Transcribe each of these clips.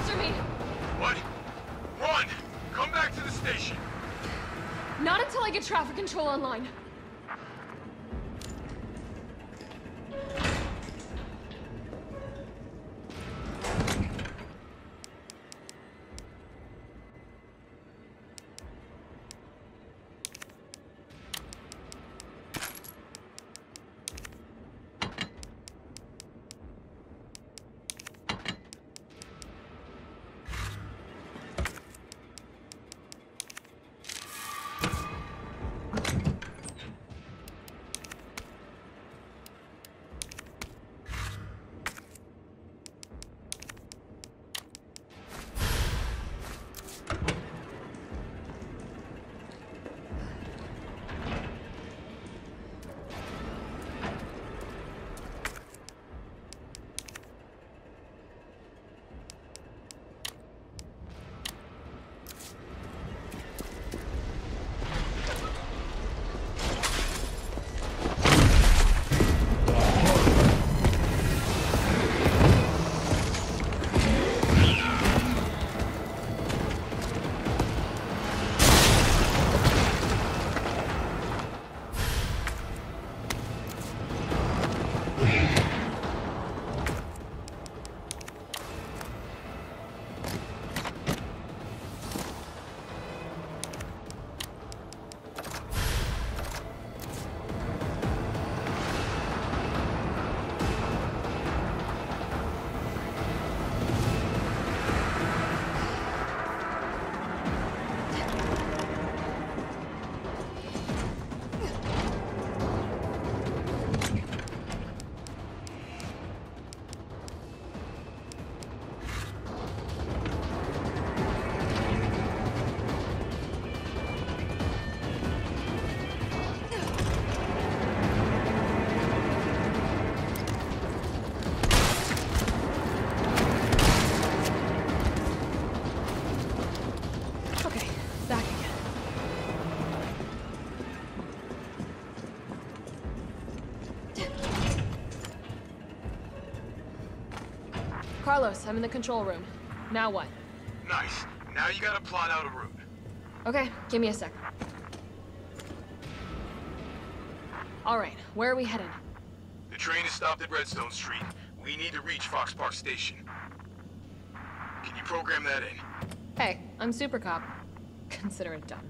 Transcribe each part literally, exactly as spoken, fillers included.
After me! What? Run! Come back to the station! Not until I get traffic control online. Carlos, I'm in the control room. Now what? Nice. Now you gotta plot out a route. Okay, give me a sec. Alright, where are we headed? The train is stopped at Redstone Street. We need to reach Fox Park Station. Can you program that in? Hey, I'm Super Cop. Consider it done.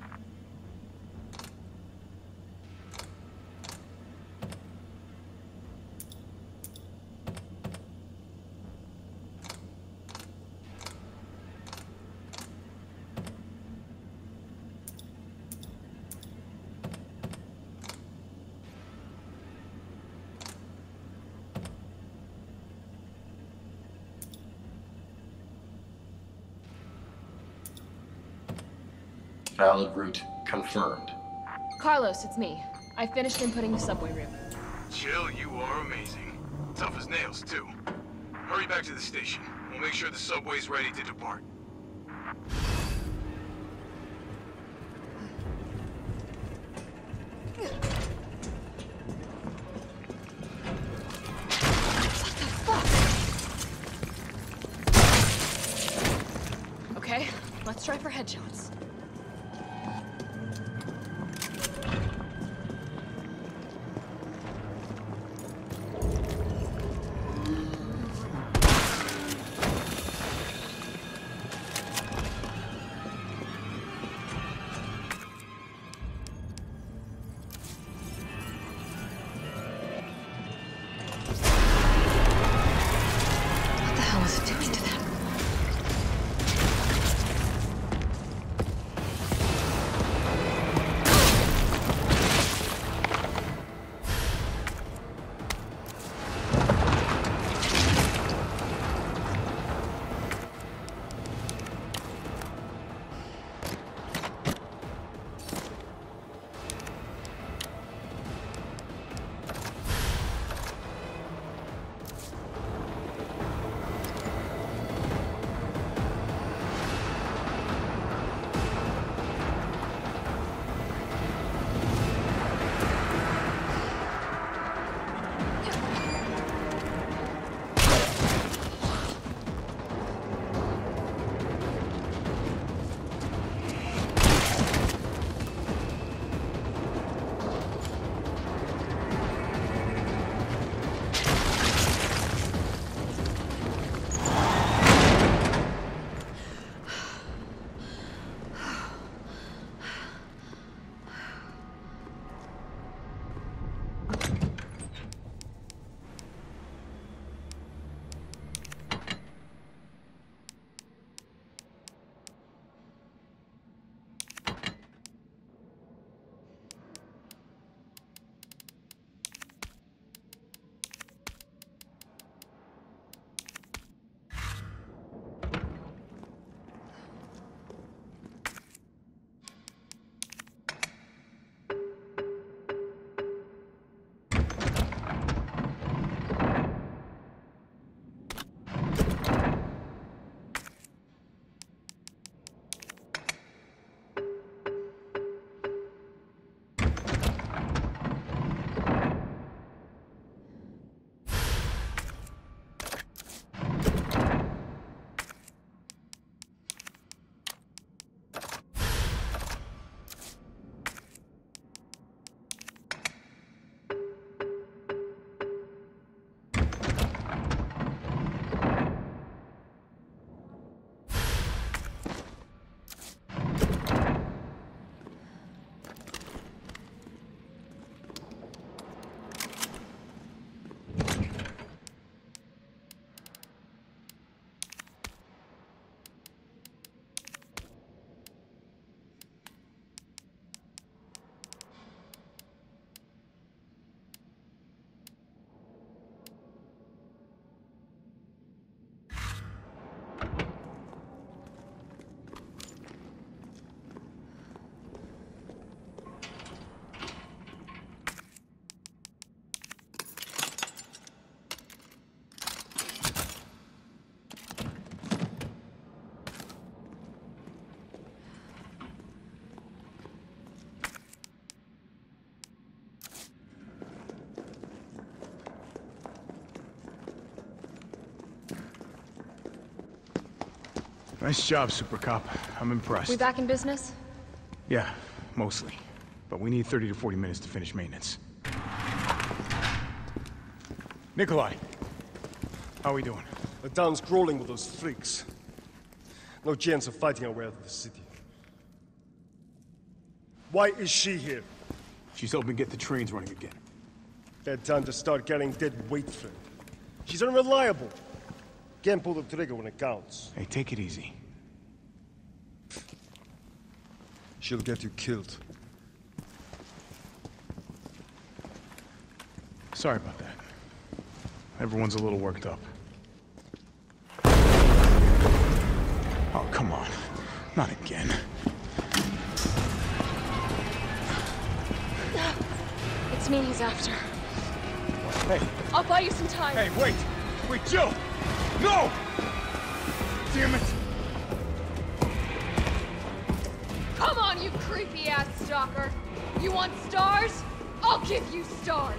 Valid route confirmed. Carlos, it's me. I finished inputting the subway route. Jill, you are amazing. Tough as nails, too. Hurry back to the station. We'll make sure the subway's ready to depart. Okay, let's try for headshots. Nice job, Super Cop. I'm impressed. We back in business? Yeah, mostly. But we need thirty to forty minutes to finish maintenance. Nikolai! How are we doing? The town's crawling with those freaks. No chance of fighting our way out of the city. Why is she here? She's helping get the trains running again. Bad time to start carrying dead weight, friend. She's unreliable. Can't pull the trigger when it counts. Hey, take it easy. She'll get you killed. Sorry about that. Everyone's a little worked up. Oh, come on. Not again. It's me he's after. Hey, I'll buy you some time. hey, wait! Wait, Jill! No! Damn it! Come on, you creepy-ass stalker! You want stars? I'll give you stars!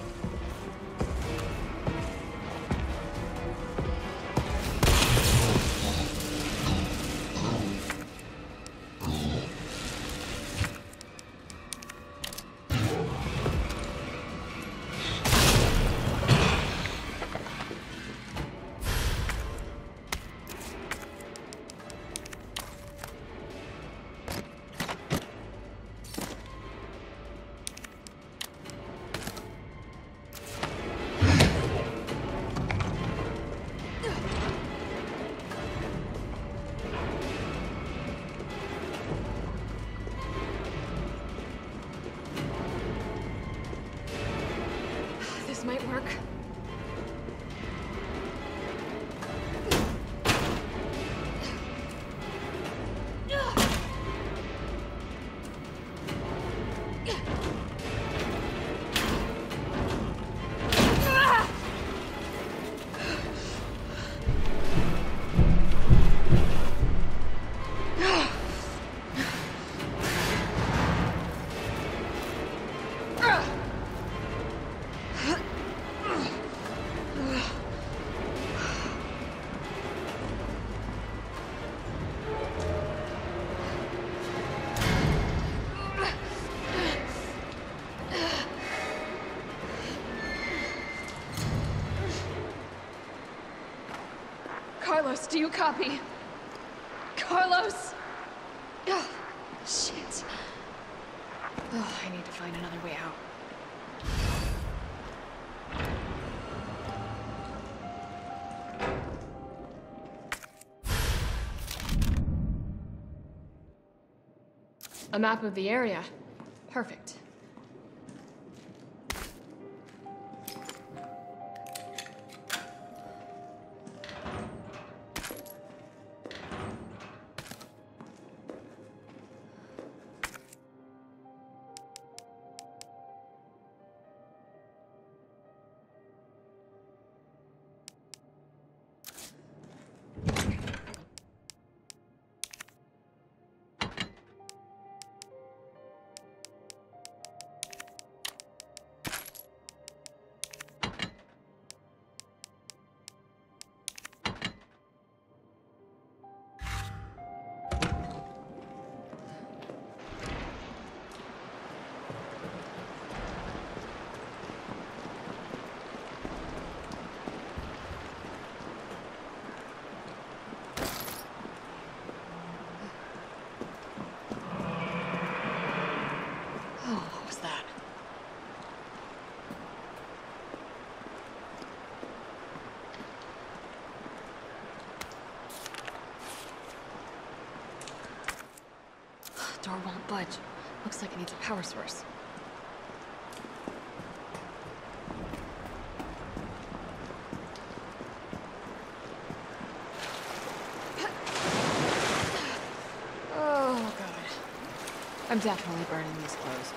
Might work. Carlos, do you copy? Carlos! Oh, shit. Oh, I need to find another way out. A map of the area. Perfect. Door won't budge. Looks like it needs a power source. Oh, God. I'm definitely burning these clothes.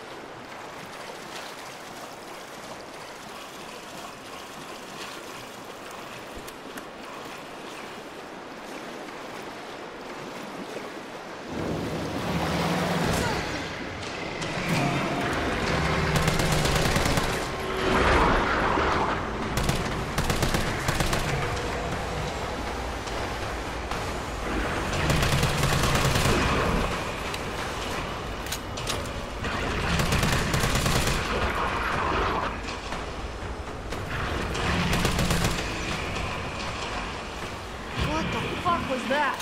that?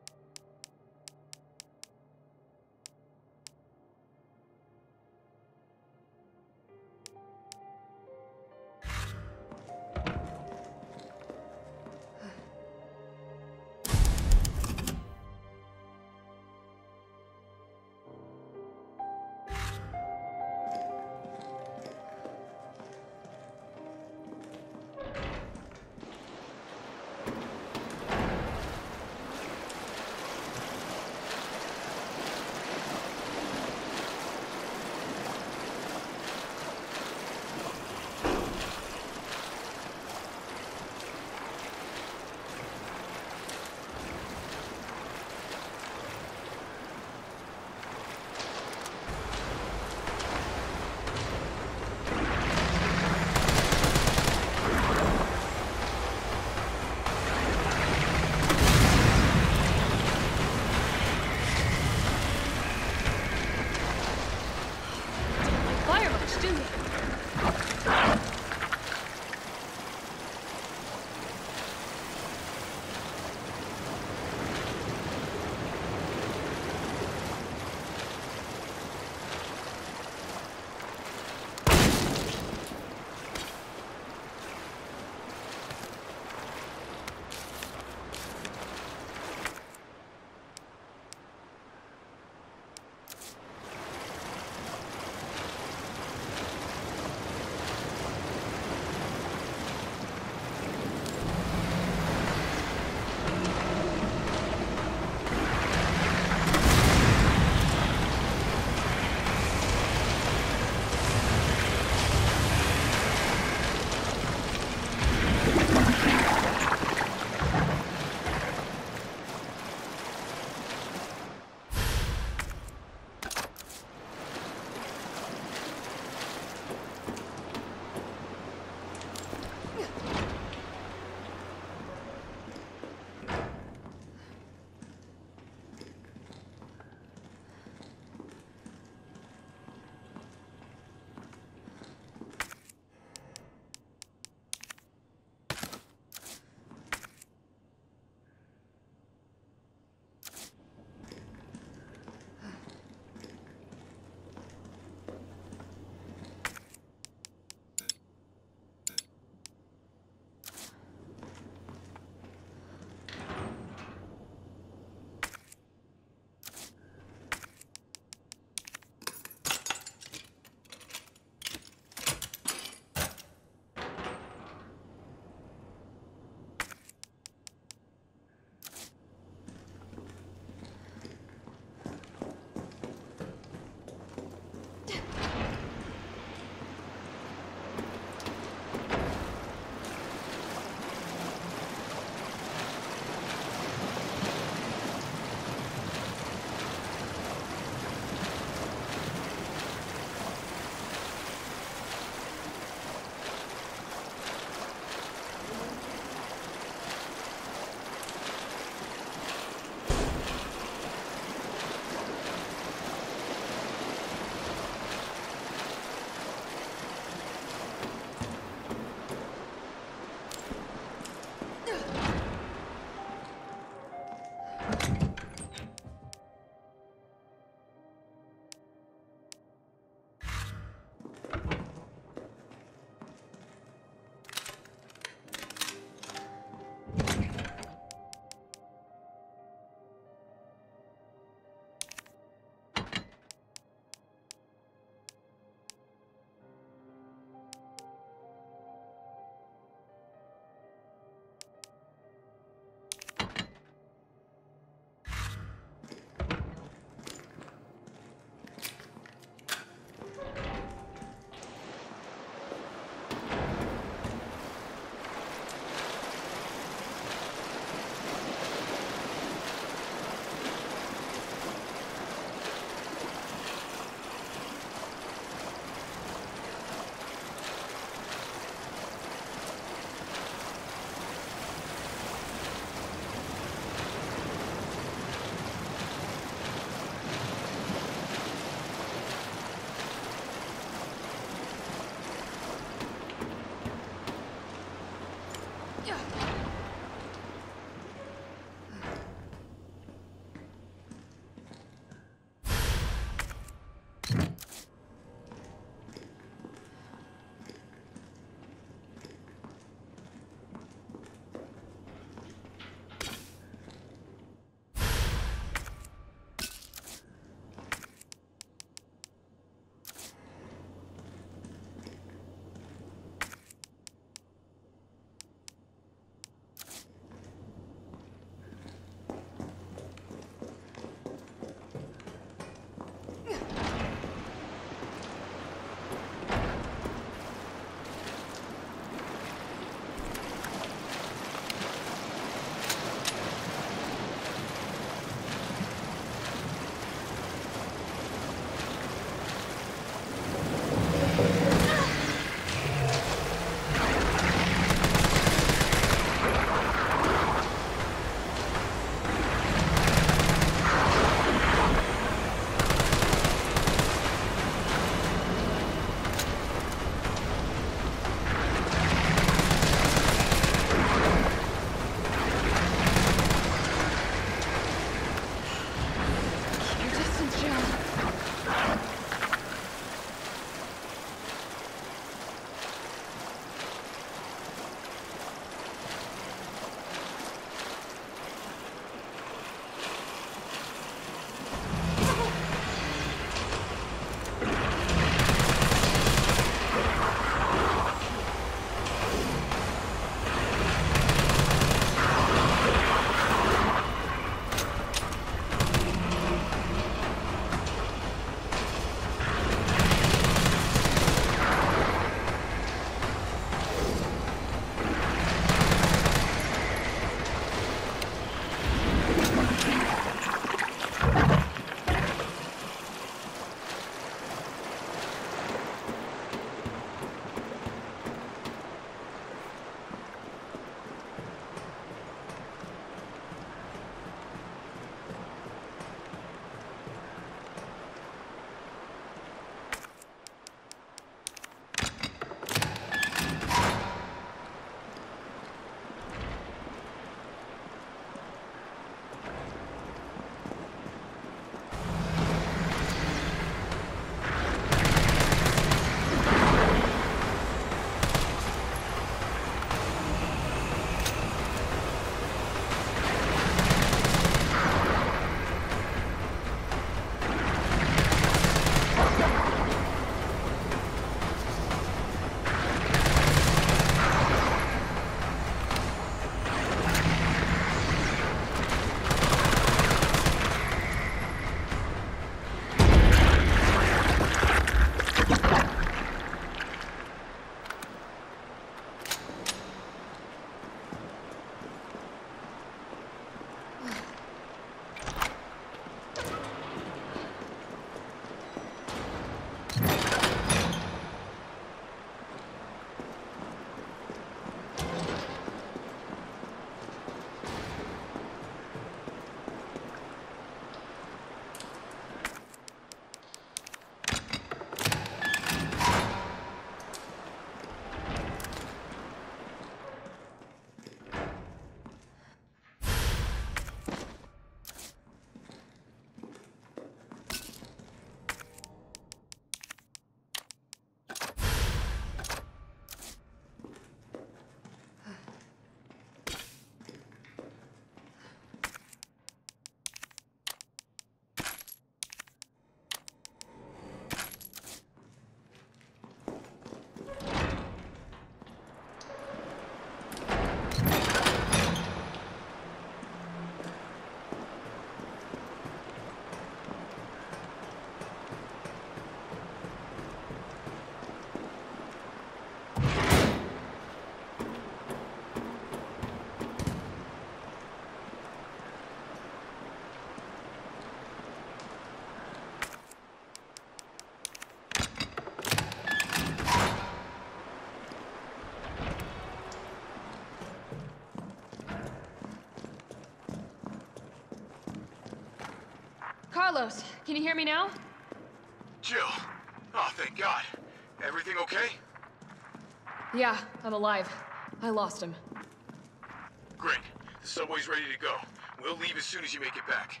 Carlos, can you hear me now? Jill. Oh, thank God. Everything okay? Yeah, I'm alive. I lost him. Great. The subway's ready to go. We'll leave as soon as you make it back.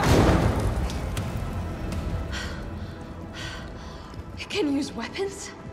It can use weapons?